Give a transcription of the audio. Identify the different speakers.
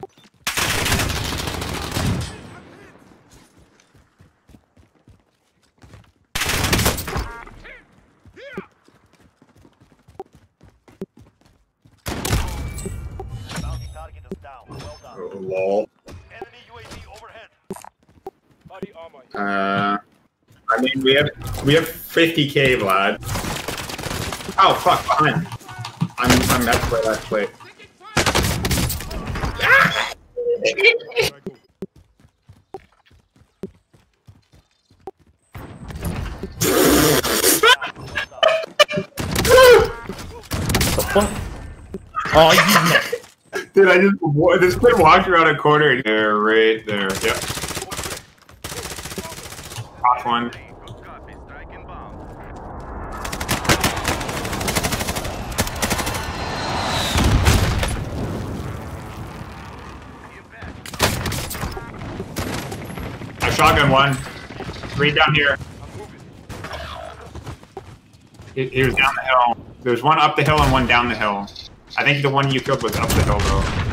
Speaker 1: Oh, lol. I mean, we have 50k, Vlad. Oh fuck, behind. I'm that way, that way.
Speaker 2: The fuck? Oh, you
Speaker 1: Dude, I just kid walked around a corner. There, right there. Yep. Top one. I shotgun one. Right down here. He was down the hill. There's one up the hill and one down the hill. I think the one you killed was up the hill, though.